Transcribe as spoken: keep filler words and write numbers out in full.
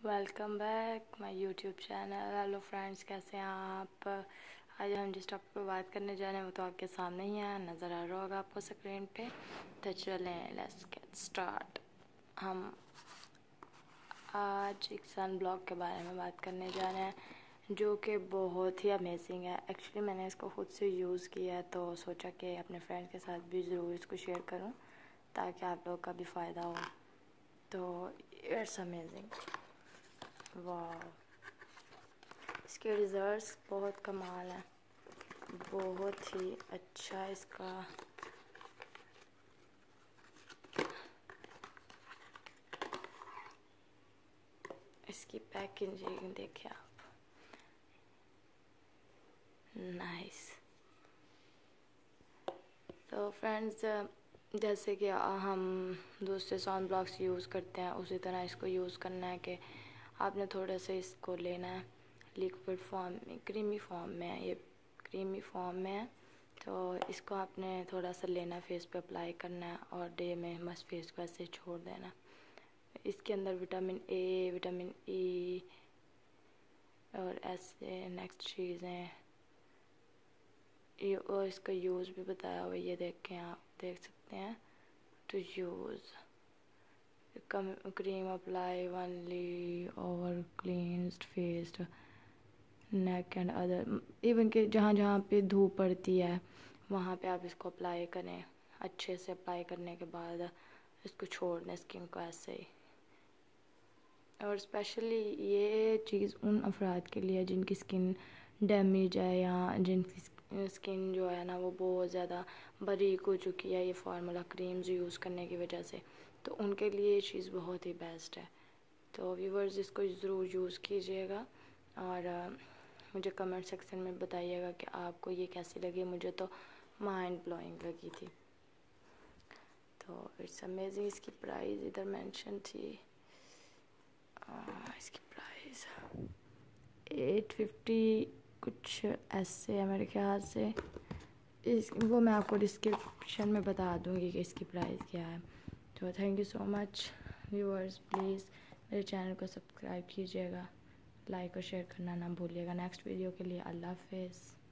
Welcome back my YouTube channel. Hello friends, कैसे हैं आप। आज हम जिस टॉपिक पे बात करने जा रहे हैं वो तो आपके सामने ही है, नज़र आ रहा होगा आपको स्क्रीन पे। तो चलें, लेट्स गेट स्टार्ट। हम आज एक सन ब्लॉक के बारे में बात करने जा रहे हैं जो कि बहुत ही अमेजिंग है। एक्चुअली मैंने इसको खुद से यूज़ किया है तो सोचा कि अपने फ्रेंड्स के साथ भी ज़रूर इसको शेयर करूं ताकि आप लोग का भी फ़ायदा हो। तो इट्स अमेजिंग, वाह, इसके रिजल्ट्स बहुत कमाल है, बहुत ही अच्छा। इसका इसकी पैकेजिंग देखिए आप, नाइस। तो फ्रेंड्स, जैसे कि हम दूसरे सन ब्लॉक्स यूज़ करते हैं उसी तरह इसको यूज़ करना है कि आपने थोड़ा सा इसको लेना है लिक्विड फॉर्म में, क्रीमी फॉर्म में है, ये क्रीमी फॉर्म में है। तो इसको आपने थोड़ा सा लेना, फेस पे अप्लाई करना है और डे में बस फेस को ऐसे छोड़ देना। इसके अंदर विटामिन ए, विटामिन ई और ऐसे नेक्स्ट चीज़ें ये, और इसका यूज़ भी बताया हुआ, ये देखें, आप देख सकते हैं। To use cream apply only over cleansed face, neck and other, even कि जहाँ जहाँ पे धूप पड़ती है वहाँ पे आप इसको अप्लाई करें। अच्छे से अप्लाई करने के बाद इसको छोड़ दें स्किन को ऐसे ही। और स्पेशली ये चीज़ उन अफराद के लिए जिनकी स्किन डैमेज है या जिनकी स्किन जो है ना वो बहुत ज़्यादा बारीक हो चुकी है ये फार्मूला क्रीम्स यूज़ करने की वजह से, तो उनके लिए ये चीज़ बहुत ही बेस्ट है। तो व्यूवर्स, इसको ज़रूर यूज़ कीजिएगा और मुझे कमेंट सेक्शन में बताइएगा कि आपको ये कैसी लगी। मुझे तो माइंड ब्लोइंग लगी थी। तो इट्स अमेजिंग। इसकी प्राइस इधर मेंशन थी, आ, इसकी प्राइस एट फिफ्टी कुछ ऐसे है मेरे ख्याल से। इस वो मैं आपको डिस्क्रिप्शन में बता दूंगी कि इसकी प्राइस क्या है। तो thank you so much viewers, please मेरे चैनल को सब्सक्राइब कीजिएगा, लाइक और शेयर करना ना भूलिएगा। नेक्स्ट वीडियो के लिए अल्लाह हाफिज़।